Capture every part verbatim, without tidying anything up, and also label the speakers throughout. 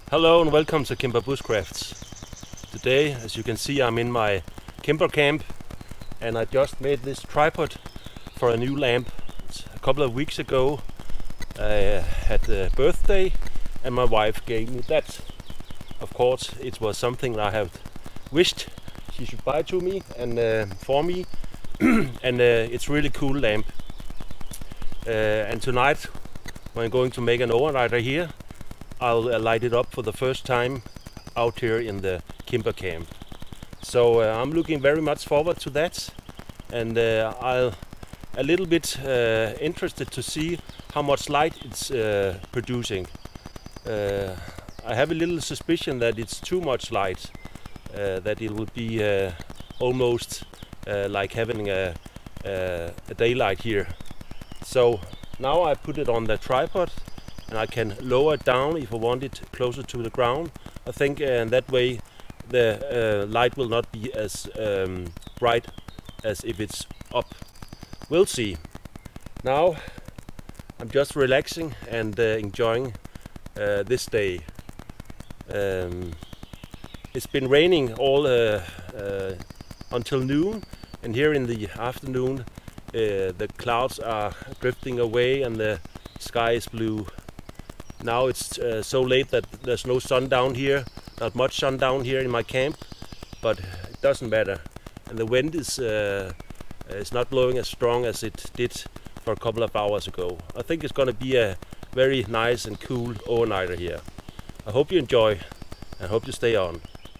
Speaker 1: Hello and welcome to Kimber Bushcrafts. Today, as you can see, I'm in my Kimber camp and I just made this tripod for a new lamp. A couple of weeks ago I had a birthday and my wife gave me that. Of course, it was something I have wished she should buy to me and uh, for me and uh, it's really cool lamp. Uh, and tonight when I'm going to make an overnighter here, I'll uh, light it up for the first time out here in the Kimber camp. So uh, I'm looking very much forward to that, and uh, I'll a little bit uh, interested to see how much light it's uh, producing. Uh, I have a little suspicion that it's too much light, uh, that it will be uh, almost uh, like having a, a, a daylight here. So now I put it on the tripod and I can lower it down if I want it closer to the ground. I think uh, in that way the uh, light will not be as um, bright as if it's up. We'll see. Now I'm just relaxing and uh, enjoying uh, this day. Um, it's been raining all uh, uh, until noon, and here in the afternoon uh, the clouds are drifting away and the sky is blue. Now it's uh, so late that there's no sun down here, not much sun down here in my camp, but it doesn't matter. And the wind is, uh, is not blowing as strong as it did for a couple of hours ago. I think it's going to be a very nice and cool overnighter here. I hope you enjoy and hope you stay on.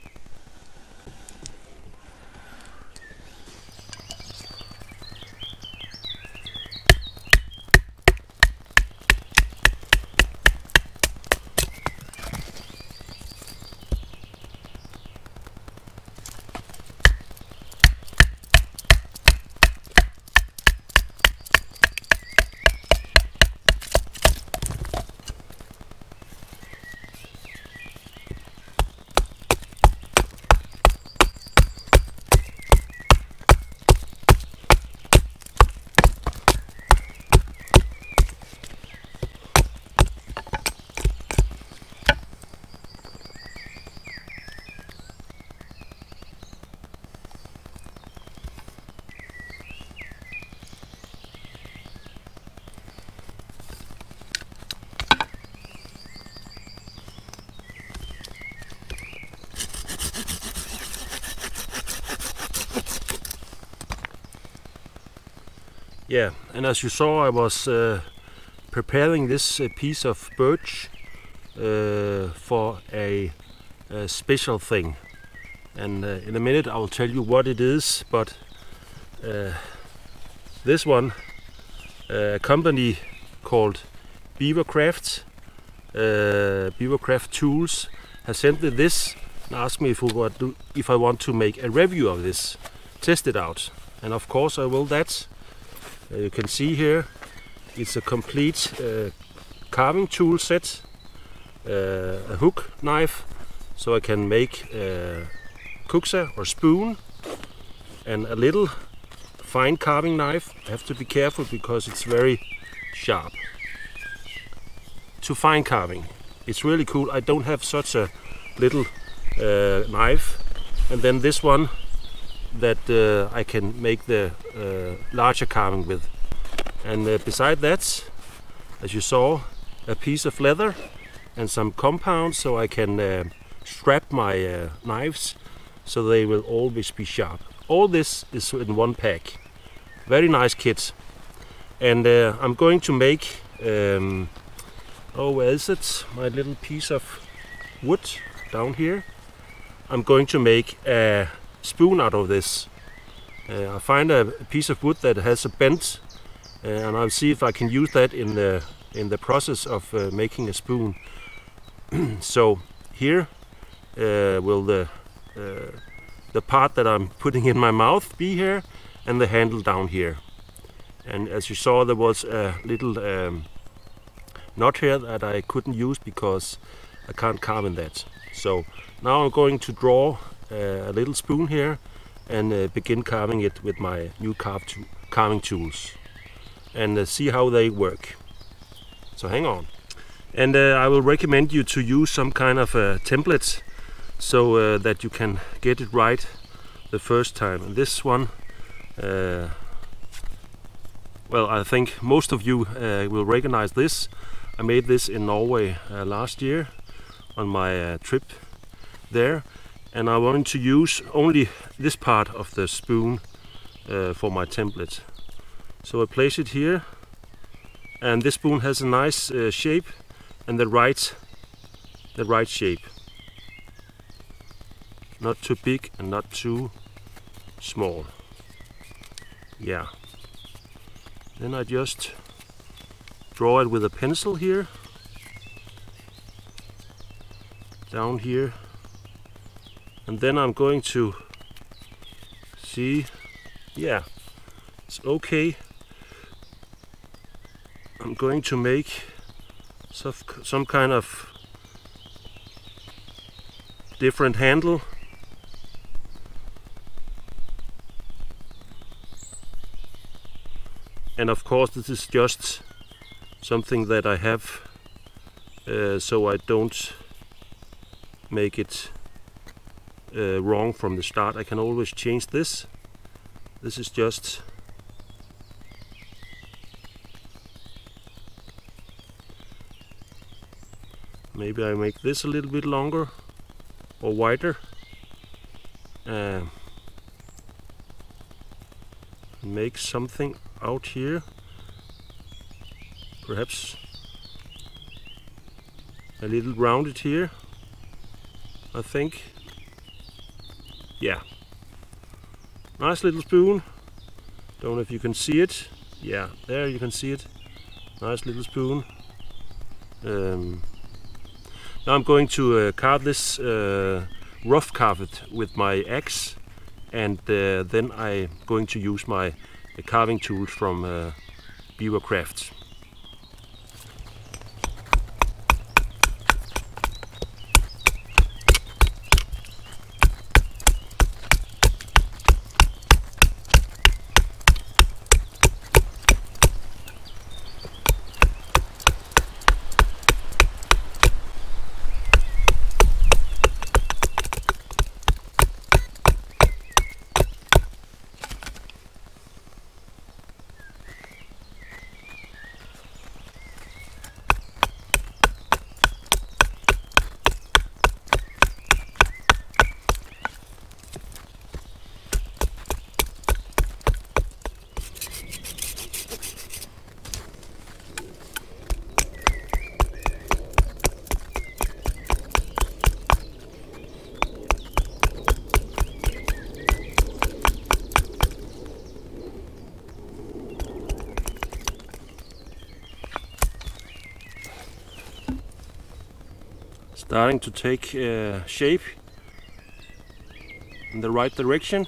Speaker 1: Yeah, and as you saw, I was uh, preparing this uh, piece of birch uh, for a, a special thing, and uh, in a minute I will tell you what it is. But uh, this one, a company called Beavercraft, uh, Beavercraft Tools, has sent me this and asked me if, we want to, if I want to make a review of this, test it out, and of course I will that. Uh, you can see here it's a complete uh, carving tool set, uh, a hook knife so I can make a kuksa or spoon, and a little fine carving knife. I have to be careful because it's very sharp. To fine carving, it's really cool. I don't have such a little uh, knife. And then this one that uh, I can make the uh, larger carving with. And uh, beside that, as you saw, a piece of leather and some compound so I can uh, strap my uh, knives so they will always be sharp. All this is in one pack. Very nice kit. And uh, I'm going to make, um, oh where is it? My little piece of wood down here. I'm going to make a spoon out of this. Uh, I find a piece of wood that has a bend, uh, and I'll see if I can use that in the in the process of uh, making a spoon. So here uh, will the uh, the part that I'm putting in my mouth be here, and the handle down here. And as you saw, there was a little um, knot here that I couldn't use because I can't carve in that. So now I'm going to draw uh, a little spoon here and uh, begin carving it with my new carve to carving tools and uh, see how they work. So hang on. And uh, I will recommend you to use some kind of a template so uh, that you can get it right the first time. And this one, uh, well, I think most of you uh, will recognize this. I made this in Norway uh, last year on my uh, trip there, and I wanted to use only this part of the spoon uh, for my template. So I place it here, and this spoon has a nice uh, shape and the right, the right shape. Not too big and not too small. Yeah. Then I just draw it with a pencil here, down here, and then I'm going to see, yeah, it's okay. I'm going to make some, some kind of different handle. And of course this is just something that I have uh, so I don't make it uh, wrong from the start. I can always change this. This is just maybe I make this a little bit longer or wider. Uh, make something out here, perhaps a little rounded here, I think. Yeah, nice little spoon. Don't know if you can see it. Yeah, there you can see it. Nice little spoon. Um, now I'm going to uh, carve this, uh, rough carve it with my axe, and uh, then I'm going to use my uh, carving tools from uh, Beaver Crafts. Starting to take uh, shape in the right direction.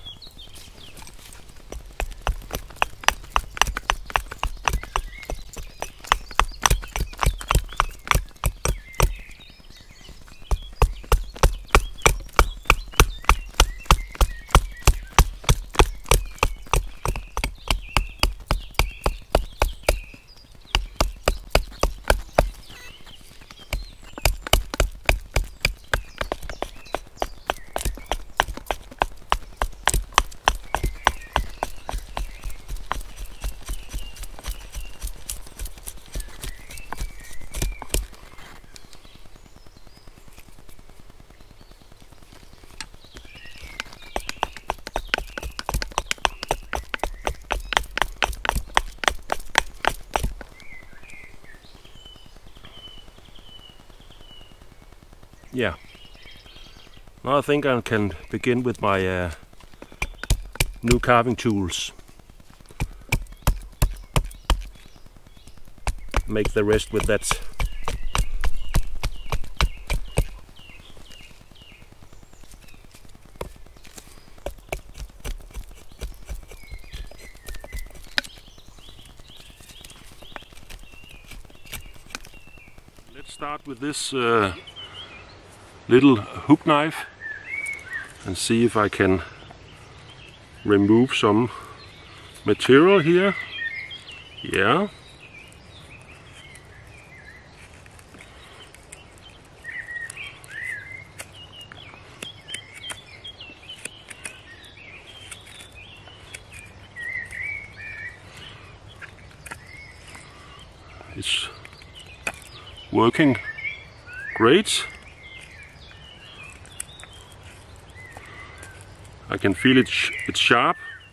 Speaker 1: Yeah. Now I think I can begin with my uh, new carving tools. Make the rest with that. Let's start with this uh, little hook knife and see if I can remove some material here. Yeah. it's working great. I can feel it, sh it's sharp.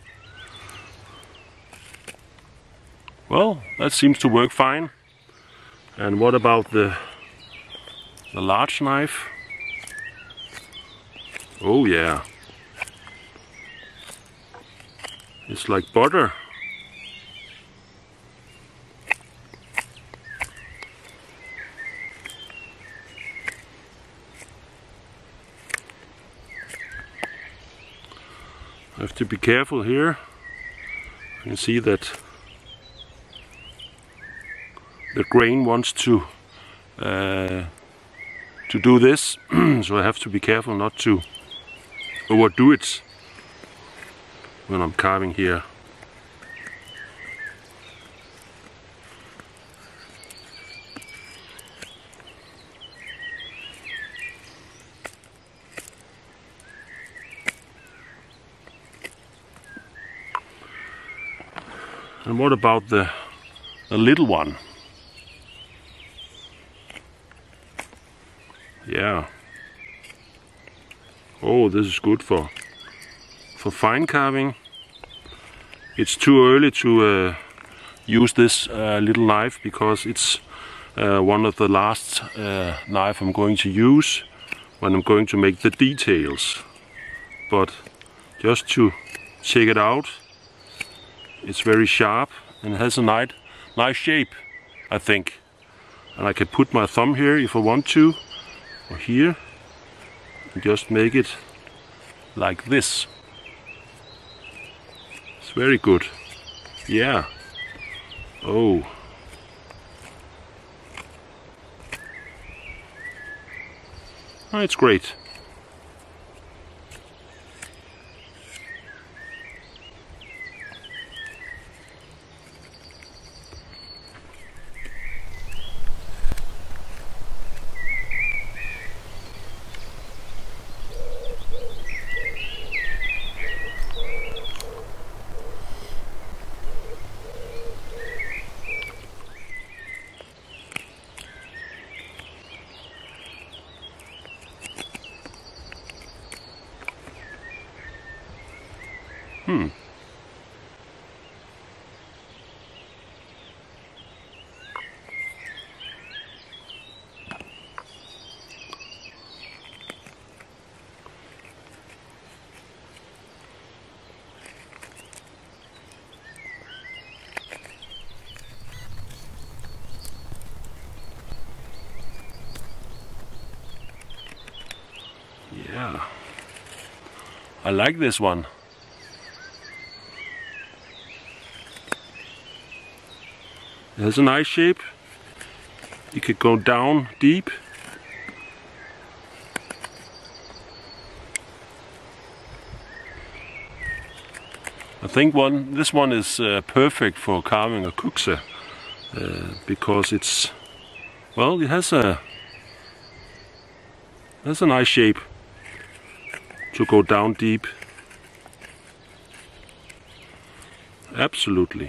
Speaker 1: Well, that seems to work fine. And what about the, the large knife? Oh yeah. It's like butter. I have to be careful here. You can see that the grain wants to uh, to do this, so I have to be careful not to overdo it when I'm carving here. And what about the, the little one? Yeah. Oh, this is good for for fine carving. It's too early to uh, use this uh, little knife because it's uh, one of the last uh, knife I'm going to use when I'm going to make the details. But just to check it out, it's very sharp and has a nice, nice shape, I think. And I can put my thumb here if I want to, or here, and just make it like this. It's very good. Yeah. Oh. Oh, it's great. Hmm. Yeah. I like this one. It has a nice shape. You could go down deep. I think one this one is uh, perfect for carving a kuxa uh, because it's, well, it has a it has a nice shape to go down deep. Absolutely.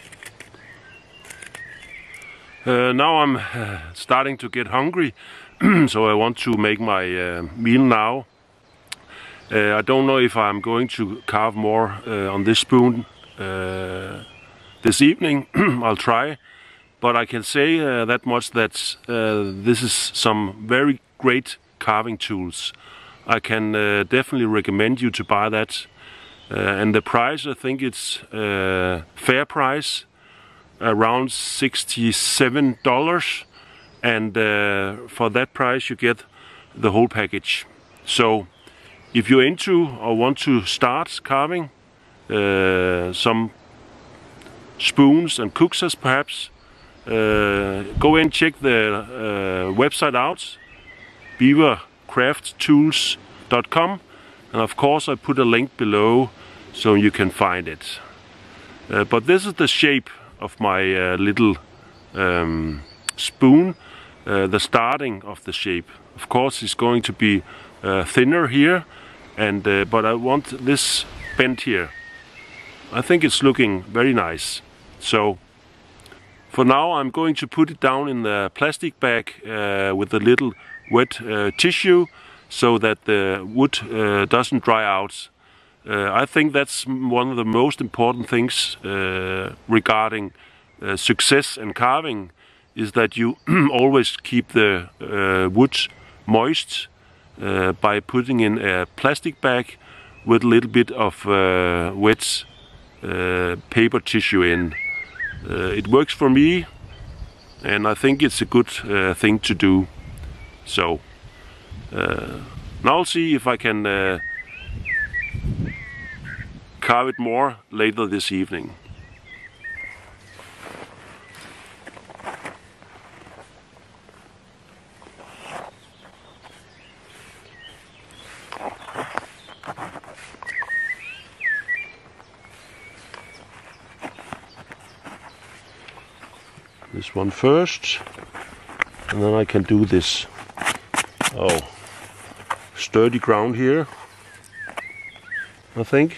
Speaker 1: Uh, now I'm uh, starting to get hungry, so I want to make my uh, meal now. Uh, I don't know if I'm going to carve more uh, on this spoon uh, this evening. I'll try, but I can say uh, that much that uh, this is some very great carving tools. I can uh, definitely recommend you to buy that. Uh, and the price, I think it's uh, fair price. Around sixty-seven dollars, and uh, for that price you get the whole package. So if you're into or want to start carving uh, some spoons and kuxas perhaps, uh, go and check the uh, website out, beaver craft tools dot com, and of course I put a link below so you can find it. Uh, but this is the shape of my uh, little um, spoon, uh, the starting of the shape. Of course it's going to be uh, thinner here, and uh, but I want this bent here. I think it's looking very nice. So For now I'm going to put it down in the plastic bag uh, with a little wet uh, tissue so that the wood uh, doesn't dry out. Uh, I think that's one of the most important things uh, regarding uh, success in carving, is that you always keep the uh, wood moist uh, by putting in a plastic bag with a little bit of uh, wet uh, paper tissue in. Uh, it works for me, and I think it's a good uh, thing to do. So uh, now I'll see if I can uh, carve it more later this evening. This one first, and then I can do this. Oh, sturdy ground here, I think.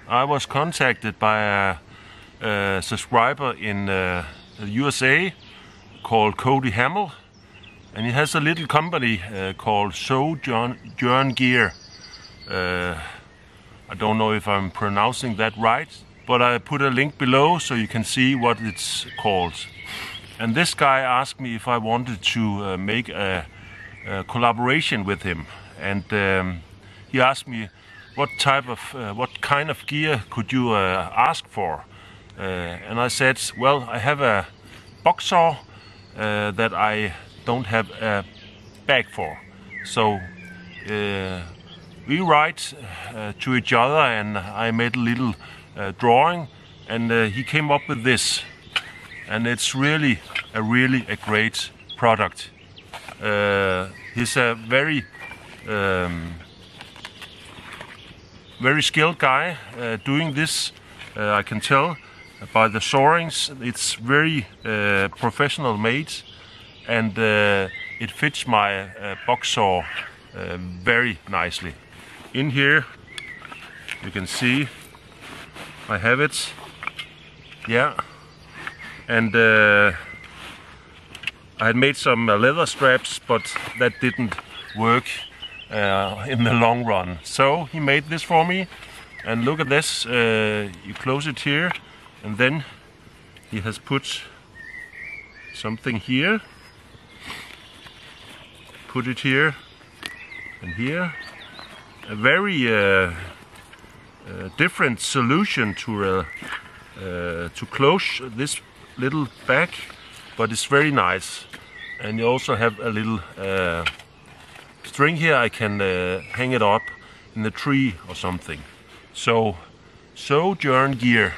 Speaker 1: I was contacted by a, a subscriber in uh, the U S A called Cody Hamill, and he has a little company uh, called Sojourn Gear. Uh, I don't know if I'm pronouncing that right, but I put a link below so you can see what it's called. And this guy asked me if I wanted to uh, make a, a collaboration with him, and um, he asked me what type of, uh, what kind of gear could you uh, ask for? Uh, and I said, well, I have a box saw uh, that I don't have a bag for. So uh, we write uh, to each other, and I made a little uh, drawing, and uh, he came up with this. And it's really a really a great product. Uh, he's a very um, very skilled guy uh, doing this. Uh, I can tell by the sawings. It's very uh, professional made, and uh, it fits my uh, box saw uh, very nicely. In here you can see I have it. Yeah. And uh, I had made some uh, leather straps, but that didn't work uh, in the long run. So he made this for me, and look at this. Uh, you close it here, and then he has put something here. Put it here and here. A very uh, uh, different solution to uh, uh, to close this little bag, but it's very nice. And you also have a little uh, string here. I can uh, hang it up in the tree or something. So Sojourn Gear,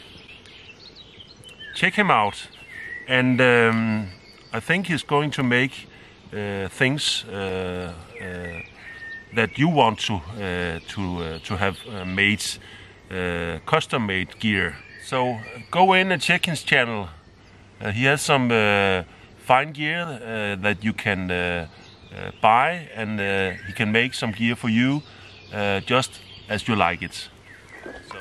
Speaker 1: check him out. And um, I think he's going to make uh, things uh, uh, that you want to uh, to uh, to have uh, made, uh, custom made gear. So go in and check his channel. Uh, he has some uh, fine gear uh, that you can uh, uh, buy, and uh, he can make some gear for you uh, just as you like it. So.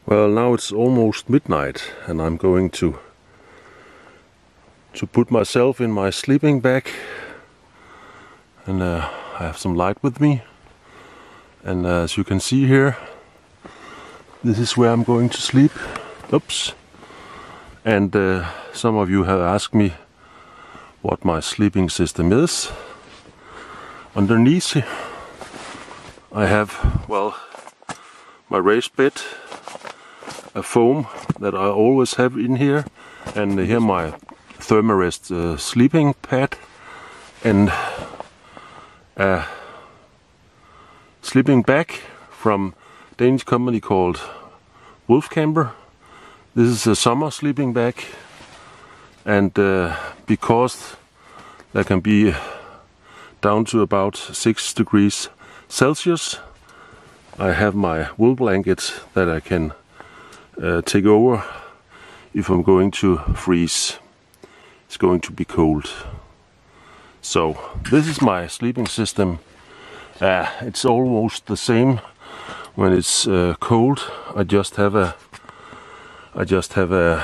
Speaker 1: Well, now it's almost midnight and I'm going to to put myself in my sleeping bag, and uh, I have some light with me, and uh, as you can see here, this is where I'm going to sleep. Oops. And uh, some of you have asked me what my sleeping system is. Underneath I have, well, my raised bed, a foam that I always have in here, and here my Thermarest uh, sleeping pad, and a sleeping bag from a Danish company called Wolfcamper. This is a summer sleeping bag, and uh, because there can be down to about six degrees Celsius, I have my wool blanket that I can uh, take over if I'm going to freeze. It's going to be cold. So this is my sleeping system. Uh, it's almost the same when it's uh, cold. I just have a I just have a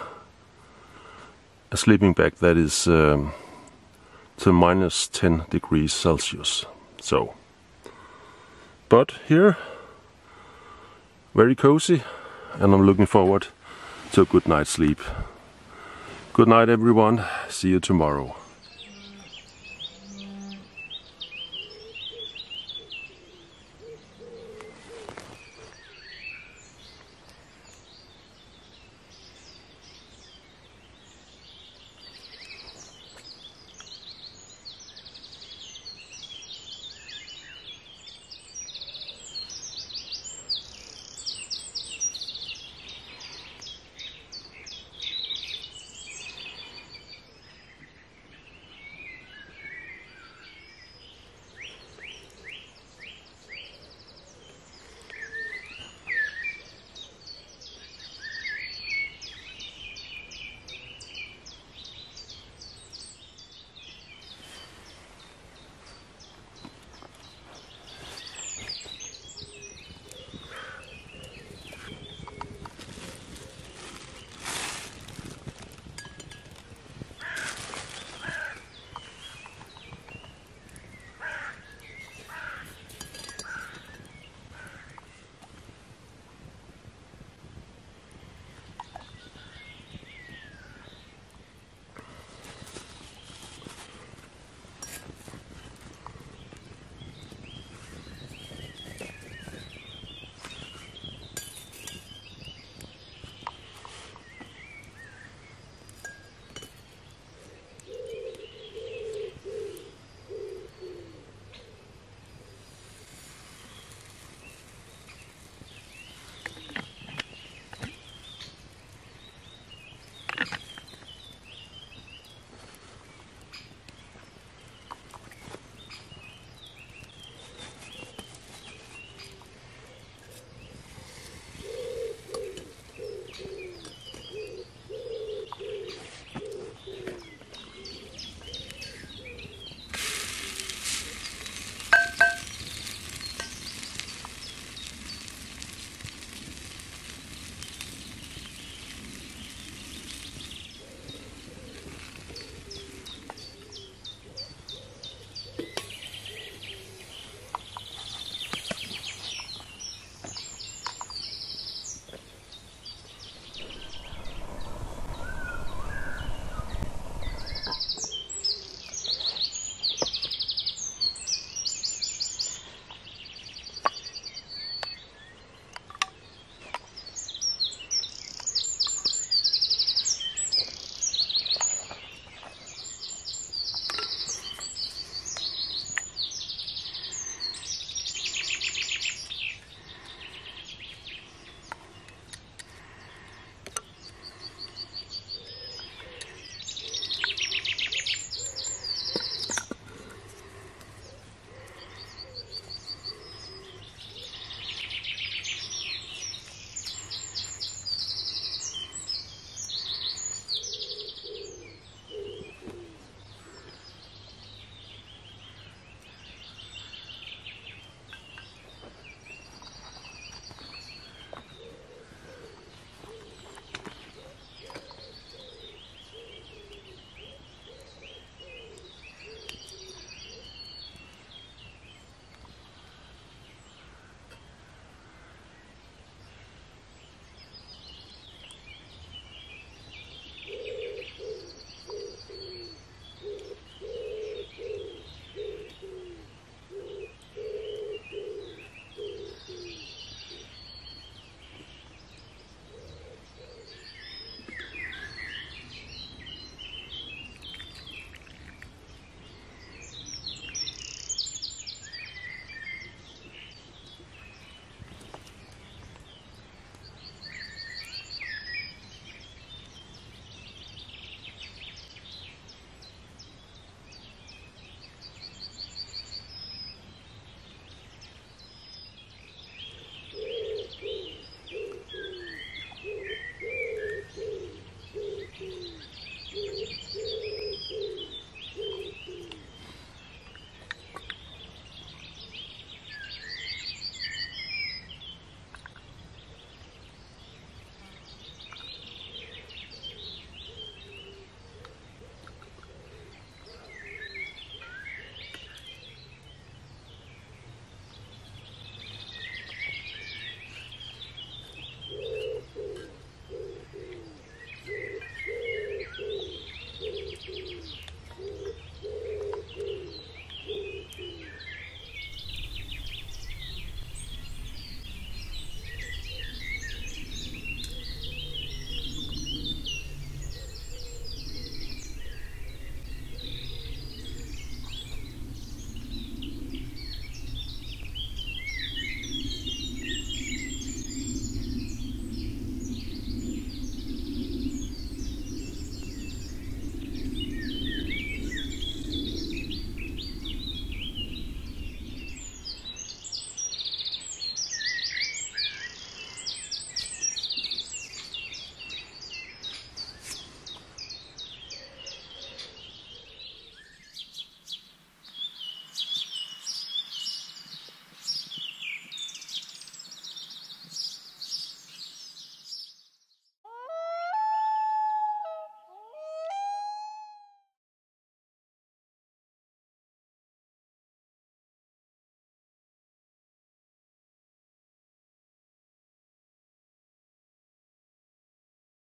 Speaker 1: a sleeping bag that is um, to minus ten degrees Celsius. So, but here, very cozy, and I'm looking forward to a good night's sleep. Good night, everyone. See you tomorrow.